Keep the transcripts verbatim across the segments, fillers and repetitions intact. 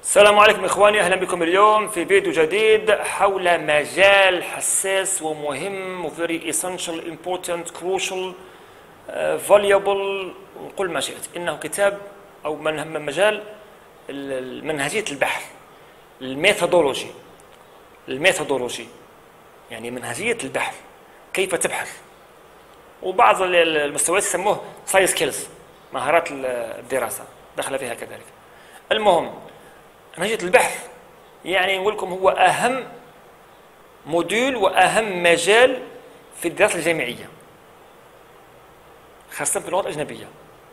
السلام عليكم إخواني، أهلا بكم اليوم في فيديو جديد حول مجال حساس ومهم و very essential, important, crucial, uh, valuable، وقل ما شئت. إنه كتاب أو من مجال منهجية البحث، الميثودولوجي الميثودولوجي يعني منهجية البحث، كيف تبحث. وبعض المستويات يسموه ساينس سكيلز، مهارات الدراسة دخل فيها كذلك. المهم منهجية البحث يعني نقول لكم هو أهم موديول وأهم مجال في الدراسة الجامعية، خاصة في اللغات الأجنبية،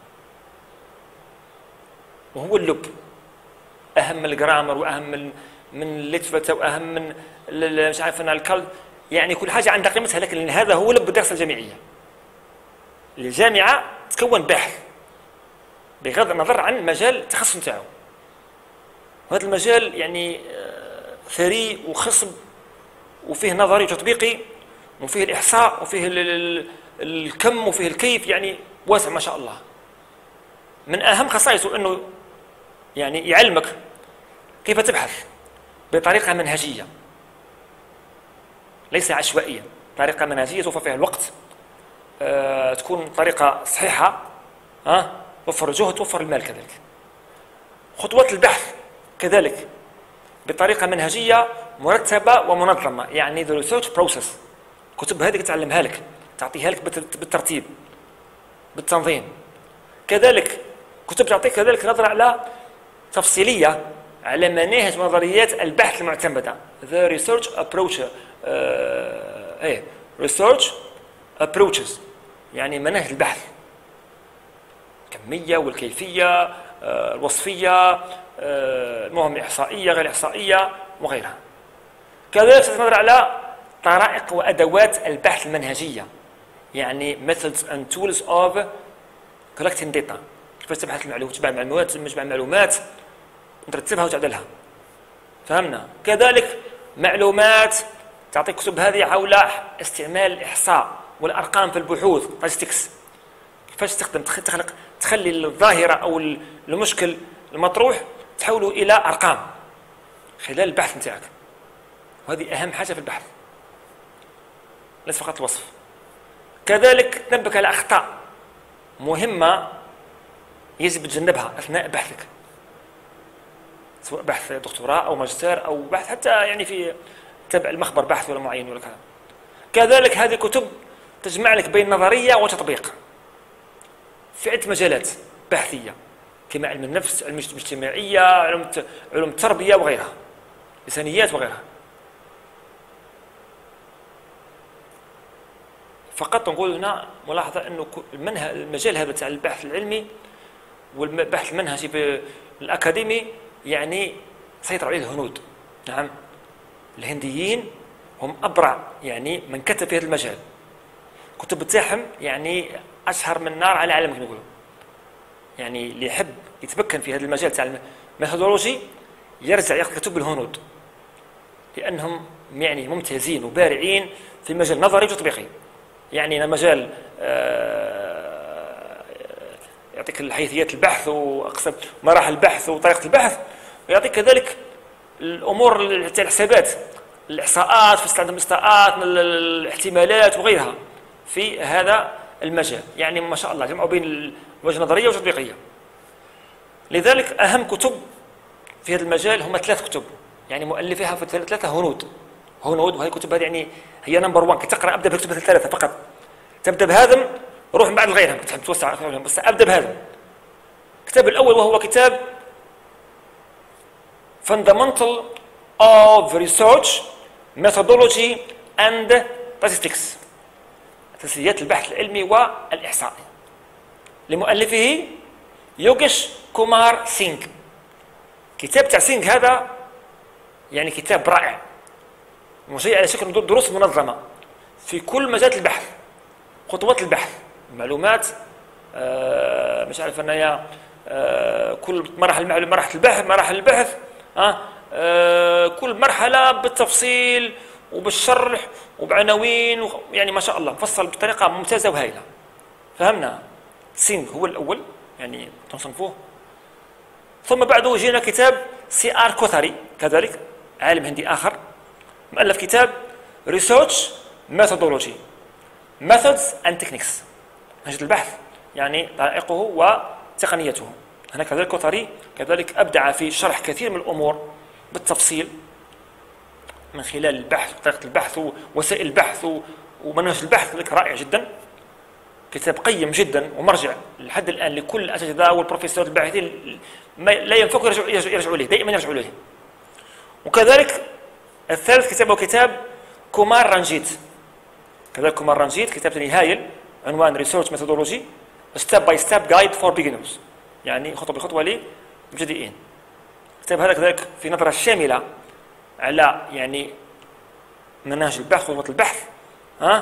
وهو اللب، أهم من الجرامر وأهم من من الليتفتا وأهم من مش عارف أنا الكالد، يعني كل حاجة عندها قيمتها، لكن هذا هو لب الدراسة الجامعية. الجامعة تكون بحث بغض النظر عن مجال التخصص نتاعو. وهذا المجال يعني ثري وخصب، وفيه نظري وتطبيقي، وفيه الإحصاء، وفيه الكم، وفيه الكيف، يعني واسع ما شاء الله. من أهم خصائصه أنه يعني يعلمك كيف تبحث بطريقة منهجية، ليس عشوائية، طريقة منهجية توفر فيها الوقت، أه تكون طريقة صحيحة، ها أه توفر الجهد، توفر المال كذلك. خطوات البحث كذلك بطريقة منهجية مرتبة ومنظمة، يعني the research process. الكتب هذه تعلمها لك، تعطيها لك بالترتيب بالتنظيم. كذلك كتب تعطيك كذلك نظرة على تفصيلية على مناهج ونظريات البحث المعتمدة، the research approach آه ايه research approaches، يعني مناهج البحث، الكمية والكيفية، آه الوصفية، آه المهم الإحصائية غير الإحصائية وغيرها. كذلك ستنظر على طرائق وأدوات البحث المنهجية، يعني methods and tools of collecting data، كيف تبحث المعلومات، تجمع المعلومات، تجمع المعلومات وترتبها وتعدلها. فهمنا؟ كذلك معلومات تعطيك كتب هذه حول استعمال الإحصاء والأرقام في البحوث، statistics، كيفاش تستخدم تخلق تخلي الظاهرة أو المشكل المطروح تحوله إلى أرقام خلال البحث نتاعك. وهذه أهم حاجة في البحث، ليس فقط الوصف. كذلك تنبه على أخطاء مهمة يجب تجنبها أثناء بحثك، سواء بحث دكتوراه أو ماجستير أو بحث حتى يعني في تبع المخبر بحث ولا معين ولا كذا. كذلك هذه كتب تجمع لك بين نظرية وتطبيق في عدة مجالات بحثية، كما علم النفس، علم الاجتماعية، علوم علوم التربية وغيرها، لسانيات وغيرها. فقط نقول هنا ملاحظة أنه المنهج المجال هذا تاع البحث العلمي والبحث المنهجي الأكاديمي يعني سيطر عليه الهنود. نعم، الهنديين هم أبرع يعني من كتب في هذا المجال، كتب تاعهم يعني أشهر من نار على علم كما نقولوا. يعني اللي يحب يتمكن في هذا المجال تاع الميثودولوجي يرجع يقرأ كتب الهنود، لأنهم يعني ممتازين وبارعين في المجال النظري وتطبيقي. يعني مجال يعطيك الحيثيات البحث وأقسام مراحل البحث وطريقة البحث، ويعطيك كذلك الأمور تاع الحسابات، الإحصاءات، في عندهم إحصاءات، الاحتمالات وغيرها في هذا المجال. يعني ما شاء الله جمعوا بين الوجه النظرية والتطبيقية. لذلك أهم كتب في هذا المجال هم ثلاث كتب، يعني مؤلفها في ثلاثة هنود هنود وهي كتب هذه يعني هي نمبر وان. كي تقرأ أبدأ بكتب الثلاثة فقط، تبدأ بهذا روح من بعد لغيرها تحب توسع، بس أبدأ بهذا. الكتاب الأول وهو كتاب Fundamental of Research Methodology and Statistics، أساسيات البحث العلمي والإحصاء، لمؤلفه يوغيش كومار سينغ. كتاب تاع سينغ هذا يعني كتاب رائع، مشيع على شكل دروس منظمة في كل مجالات البحث، خطوات البحث، المعلومات، آه مش عارف أنايا، آه كل مراحل مراحل البحث مراحل البحث آه آه كل مرحلة بالتفصيل وبالشرح وبعناوين، يعني ما شاء الله مفصل بطريقة ممتازة وهائلة. فهمنا؟ سينغ هو الأول يعني تصنفوه ثم بعده جينا كتاب سي ار كوثري، كذلك عالم هندي آخر، مؤلف كتاب ريسيرش ميثودولوجي ميثودز اند تكنيكس، منهج البحث يعني طرائقه وتقنيته. هنا كذلك كوثري كذلك أبدع في شرح كثير من الأمور بالتفصيل من خلال البحث وطريقة البحث ووسائل البحث ومنهج البحث، كذلك رائع جدا، كتاب قيم جدا ومرجع لحد الآن لكل الأساتذة والبروفيسورات الباحثين، لا ينفكوا يرجعوا يرجعوا إليه، دائما يرجعوا إليه. وكذلك الثالث كتابه كتاب كومار رانجيت، كذلك كومار رانجيت كتاب هايل، عنوان ريسيرش ميثودولوجي ستيب باي ستيب جايد فور بيجنرز، يعني خطوة بخطوة للمبتدئين. الكتاب هذا كذلك في نظرة شاملة على يعني مناهج البحث وخطوات البحث، ها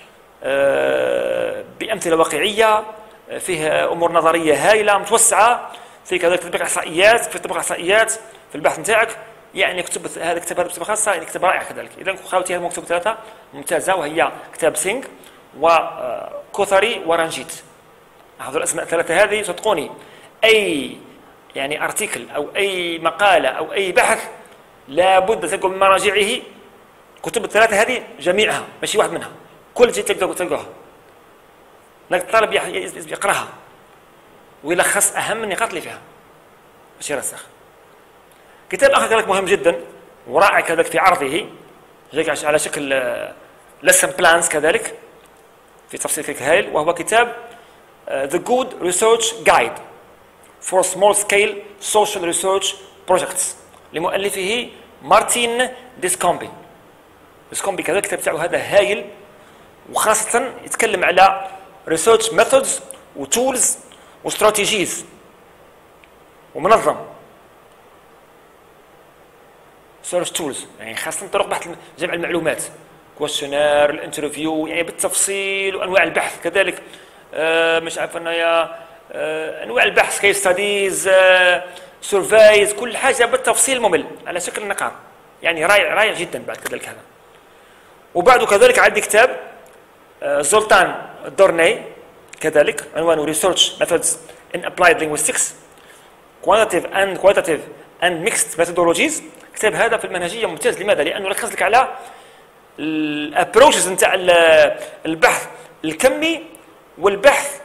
أه بأمثلة واقعية، فيها أمور نظرية هائلة متوسعة، في كذلك تطبيق إحصائيات، في تطبيق إحصائيات في البحث نتاعك، يعني كتب هذا الكتاب هذا بصفة خاصة يعني كتاب رائع كذلك. إذا خواتي هذه كتب ثلاثة ممتازة، وهي كتاب سينغ وكوثري ورانجيت. هذول الأسماء الثلاثة هذه صدقوني أي يعني أرتيكل أو أي مقالة أو أي بحث لابد تلقوا من مراجعه كتب الثلاثة هذه جميعها، ماشي واحد منها، كل شيء تقدروا تلقوها. لكن الطالب يقراها ويلخص أهم النقاط اللي فيها، ماشي رسخ. كتاب آخر كذلك مهم جدا ورائع كذلك في عرضه على شكل lesson plans كذلك في تفصيل كذلك هائل، وهو كتاب The Good Research Guide for Small Scale Social Research Projects لمؤلفه مارتين ديسكومبي. ديسكومبي كذلك الكتاب تاعو هذا هايل، وخاصة يتكلم على research methods وتولز واستراتيجيز ومنظم سيرش تولز، يعني خاصة طرق بحث جمع المعلومات، كويشنير، الانترفيو، يعني بالتفصيل، وانواع البحث كذلك آه مش عارف انايا آه انواع البحث كيس ستاديز آه سيرفيز، كل حاجة بالتفصيل ممل على شكل نقاط، يعني رائع رائع جدا بعد كذلك هذا. وبعده كذلك عندي كتاب آه زولتان دورني كذلك عنوانه Research Methods in Applied Linguistics Quantitative and Qualitative and Mixed Methodologies. الكتاب هذا في المنهجية ممتاز، لماذا؟ لأنه يركز لك على الابروشز نتاع البحث الكمي والبحث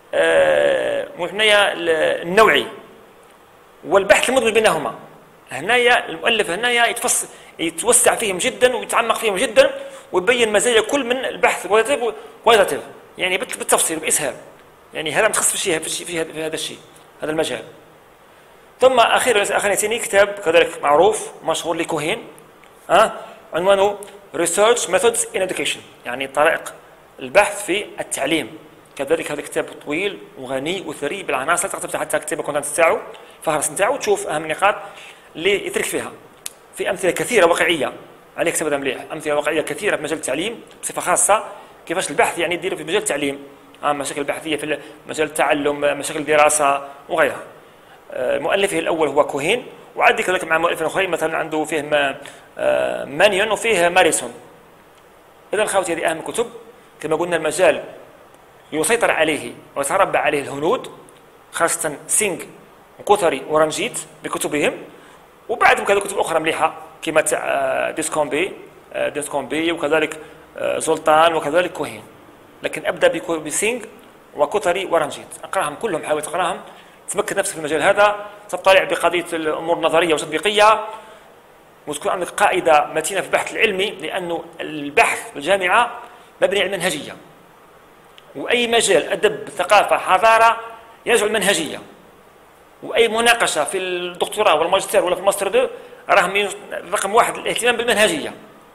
آه هنايا النوعي والبحث المدمج بينهما. هنايا المؤلف هنايا يتفصل يتوسع فيهم جدا ويتعمق فيهم جدا ويبين مزايا كل من البحث كواليتيف، يعني بالتفصيل بإسهاب، يعني هذا متخصص في شيء في هذا الشيء هذا المجال. ثم اخيرا اخيرا ثاني كتاب كذلك معروف مشهور لكوهين ها أه؟ عنوانه Research Methods in Education، يعني طرائق البحث في التعليم. كذلك هذا كتاب طويل وغني وثري بالعناصر، تقدر تفتح حتى كتاب الكونتنت تاعو الفهرس نتاعو تشوف اهم النقاط اللي يترك فيها، في امثله كثيره واقعيه عليه كتاب هذا مليح، امثله واقعيه كثيره في مجال التعليم بصفه خاصه، كيفاش البحث يعني يدير في مجال التعليم، آه مشاكل بحثيه في مجال التعلم، مشاكل الدراسه وغيرها. مؤلفه الأول هو كوهين، وعندي كذلك مع مؤلف آخرين مثلا عنده فيه مانيون وفيه ماريسون. إذا خوتي هذه أهم كتب، كما قلنا المجال يسيطر عليه ويتربع عليه الهنود، خاصة سينغ وكوثري ورانجيت بكتبهم، وبعدهم كذلك كتب أخرى مليحة كما تاع ديسكومبي ديسكومبي وكذلك زولتان وكذلك كوهين. لكن أبدأ بسينغ وكوثري ورانجيت، أقراهم كلهم، حاول تقراهم، تمكن نفسك في المجال هذا، تطلع بقضية الأمور النظرية وتطبيقية، وتكون عندك قاعدة متينة في البحث العلمي، لأنه البحث في الجامعة مبني على المنهجية، وأي مجال أدب ثقافة حضارة يرجع المنهجية، وأي مناقشة في الدكتوراه والماجستير ولا في الماستر دو راهم رقم واحد الاهتمام بالمنهجية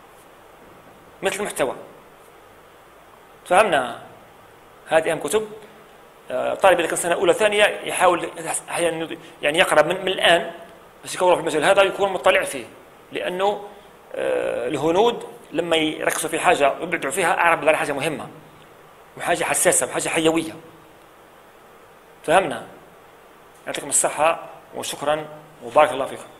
مثل المحتوى. فهمنا؟ هذه أهم كتب. طالب إذا كان سنة أولى ثانية يحاول أحيانا يعني يقرأ من, من الآن بس يكون في المجال هذا يكون مطلع فيه، لأنه الهنود لما يركزوا في حاجة ويبعدوا فيها أعرف بلا حاجة مهمة وحاجة حساسة وحاجة حيوية. فهمنا؟ يعطيكم الصحة وشكرا وبارك الله فيكم.